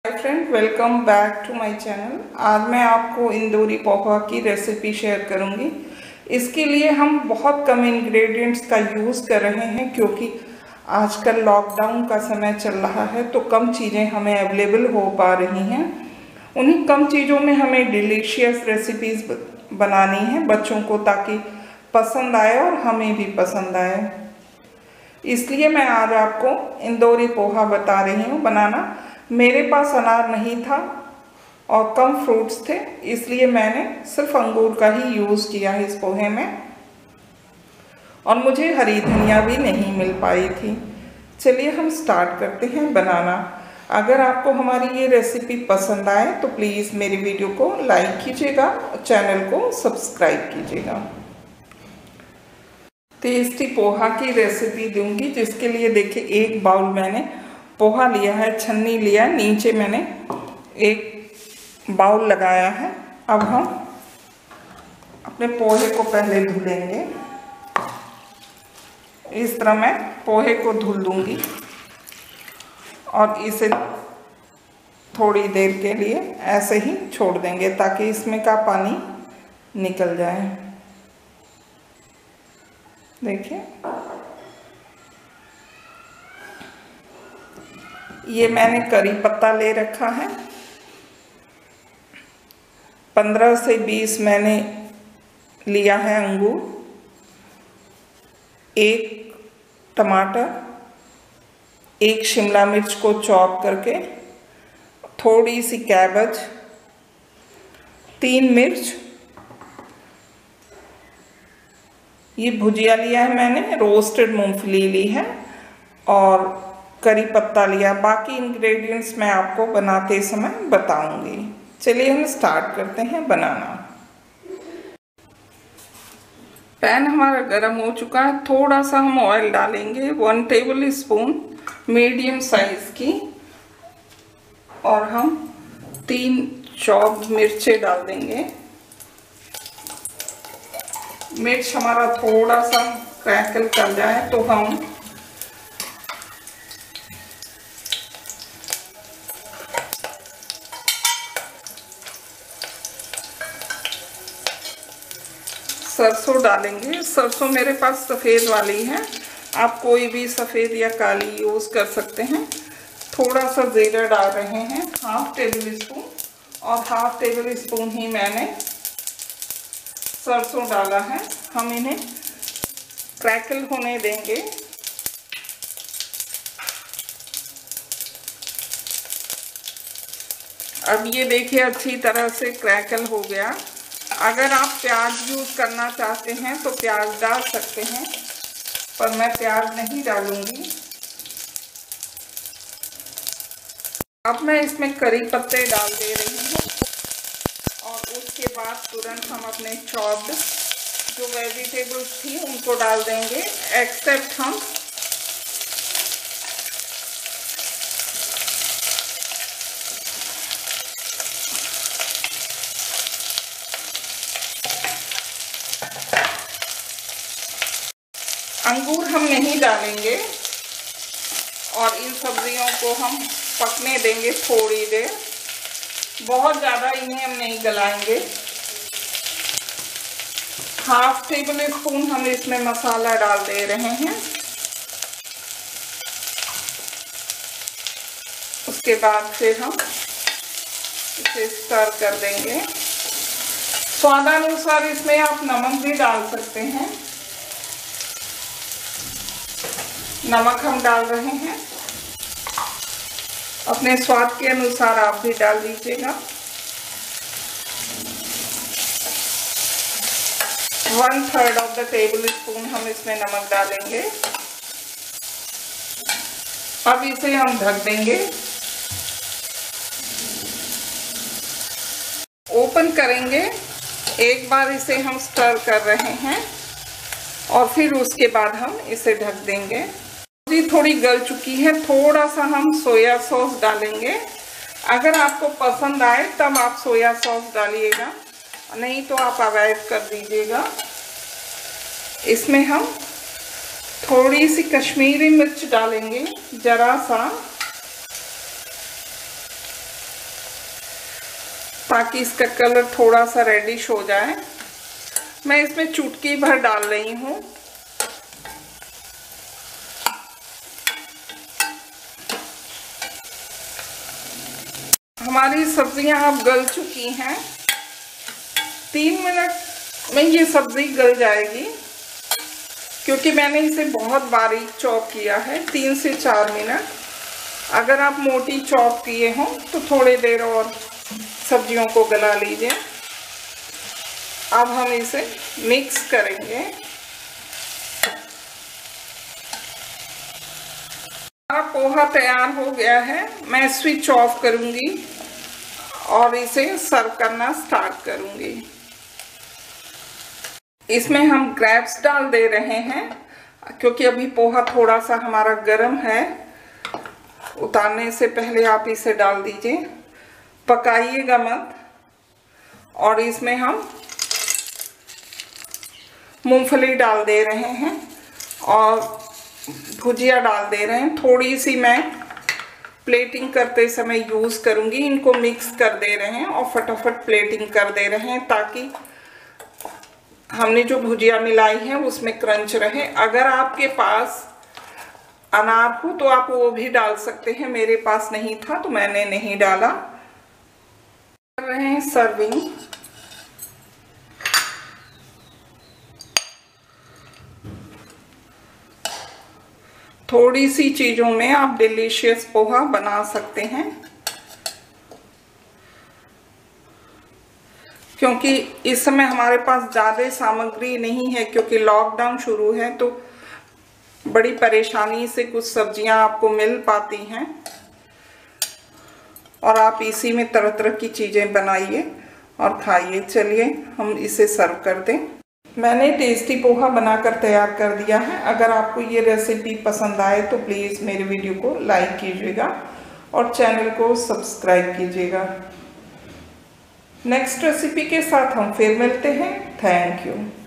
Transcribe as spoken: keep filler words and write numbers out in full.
Hi friend, welcome back to my channel. आज मैं आपको इंदौरी पोहा की रेसिपी शेयर करूंगी। इसके लिए हम बहुत कम इंग्रेडिएंट्स का यूज़ कर रहे हैं क्योंकि आजकल लॉकडाउन का समय चल रहा है, तो कम चीज़ें हमें अवेलेबल हो पा रही हैं। उन्हीं कम चीज़ों में हमें डिलीशियस रेसिपीज़ बनानी है बच्चों को, ताकि पसंद आए और हमें भी पसंद आए। इसलिए मैं आज आपको इंदौरी पोहा बता रही हूँ बनाना। मेरे पास अनार नहीं था और कम फ्रूट्स थे, इसलिए मैंने सिर्फ अंगूर का ही यूज़ किया है इस पोहे में, और मुझे हरी धनिया भी नहीं मिल पाई थी। चलिए हम स्टार्ट करते हैं बनाना। अगर आपको हमारी ये रेसिपी पसंद आए तो प्लीज़ मेरी वीडियो को लाइक कीजिएगा, चैनल को सब्सक्राइब कीजिएगा। टेस्टी पोहा की रेसिपी दूंगी, जिसके लिए देखिए एक बाउल मैंने पोहा लिया है, छन्नी लिया, नीचे मैंने एक बाउल लगाया है। अब हम अपने पोहे को पहले धुलेंगे। इस तरह मैं पोहे को धुल दूंगी और इसे थोड़ी देर के लिए ऐसे ही छोड़ देंगे ताकि इसमें का पानी निकल जाए। देखिए ये मैंने करी पत्ता ले रखा है, पंद्रह से बीस मैंने लिया है अंगूर, एक टमाटर, एक शिमला मिर्च को चॉप करके, थोड़ी सी कैबेज, तीन मिर्च, ये भुजिया लिया है मैंने, रोस्टेड मूंगफली ली है और करी पत्ता लिया। बाकी इंग्रेडिएंट्स मैं आपको बनाते समय बताऊंगी। चलिए हम स्टार्ट करते हैं बनाना। पैन हमारा गर्म हो चुका है, थोड़ा सा हम ऑयल डालेंगे, one tablespoon medium size की, और हम तीन चॉप मिर्चें डाल देंगे। मिर्च हमारा थोड़ा सा क्रैकल कर जाए तो हम सरसों डालेंगे। सरसों मेरे पास सफ़ेद वाली है, आप कोई भी सफ़ेद या काली यूज़ कर सकते हैं। थोड़ा सा जीरा डाल रहे हैं, हाफ टेबल स्पून, और हाफ टेबल स्पून ही मैंने सरसों डाला है। हम इन्हें क्रैकल होने देंगे। अब ये देखिए अच्छी तरह से क्रैकल हो गया। अगर आप प्याज यूज़ करना चाहते हैं तो प्याज डाल सकते हैं, पर मैं प्याज नहीं डालूंगी। अब मैं इसमें करी पत्ते डाल दे रही हूँ और उसके बाद तुरंत हम अपने चॉप्ड जो वेजिटेबल्स थी उनको डाल देंगे, एक्सेप्ट हम अंगूर हम नहीं डालेंगे, और इन सब्जियों को हम पकने देंगे थोड़ी देर। बहुत ज़्यादा इन्हें हम नहीं गलाएंगे। हाफ टेबल स्पून हम इसमें मसाला डाल दे रहे हैं। उसके बाद फिर हम इसे स्टर कर देंगे। स्वादानुसार इसमें आप नमक भी डाल सकते हैं। नमक हम डाल रहे हैं, अपने स्वाद के अनुसार आप भी डाल दीजिएगा। One third of the tablespoon हम इसमें नमक डालेंगे। अब इसे हम ढक देंगे। ओपन करेंगे, एक बार इसे हम स्टर कर रहे हैं और फिर उसके बाद हम इसे ढक देंगे। सब्जी थोड़ी गल चुकी है, थोड़ा सा हम सोया सॉस डालेंगे। अगर आपको पसंद आए तब आप सोया सॉस डालिएगा, नहीं तो आप अवॉइड कर दीजिएगा। इसमें हम थोड़ी सी कश्मीरी मिर्च डालेंगे, जरा सा, ताकि इसका कलर थोड़ा सा रेडिश हो जाए। मैं इसमें चुटकी भर डाल रही हूँ। हमारी सब्जियां अब गल चुकी हैं। तीन मिनट में ये सब्जी गल जाएगी, क्योंकि मैंने इसे बहुत बारीक चॉप किया है। तीन से चार मिनट। अगर आप मोटी चॉप किए हों तो थोड़ी देर और सब्जियों को गला लीजिए। अब हम इसे मिक्स करेंगे। हमारा पोहा तैयार हो गया है। मैं स्विच ऑफ करूंगी और इसे सर्व करना स्टार्ट करूंगी। इसमें हम ग्रेप्स डाल दे रहे हैं, क्योंकि अभी पोहा थोड़ा सा हमारा गर्म है। उतारने से पहले आप इसे डाल दीजिए, पकाइएगा मत। और इसमें हम मूंगफली डाल दे रहे हैं और भुजिया डाल दे रहे हैं। थोड़ी सी मैं प्लेटिंग करते समय यूज़ करूंगी। इनको मिक्स कर दे रहे हैं और फटाफट प्लेटिंग कर दे रहे हैं, ताकि हमने जो भुजिया मिलाई है उसमें क्रंच रहे। अगर आपके पास अनार हो तो आप वो भी डाल सकते हैं। मेरे पास नहीं था तो मैंने नहीं डाला। कर रहे हैं सर्विंग। थोड़ी सी चीजों में आप डिलीशियस पोहा बना सकते हैं, क्योंकि इस समय हमारे पास ज़्यादा सामग्री नहीं है, क्योंकि लॉकडाउन शुरू है तो बड़ी परेशानी से कुछ सब्जियां आपको मिल पाती हैं। और आप इसी में तरह तरह की चीज़ें बनाइए और खाइए। चलिए हम इसे सर्व कर दें। मैंने टेस्टी पोहा बनाकर तैयार कर दिया है। अगर आपको ये रेसिपी पसंद आए तो प्लीज़ मेरे वीडियो को लाइक कीजिएगा और चैनल को सब्सक्राइब कीजिएगा। नेक्स्ट रेसिपी के साथ हम फिर मिलते हैं। Thank you.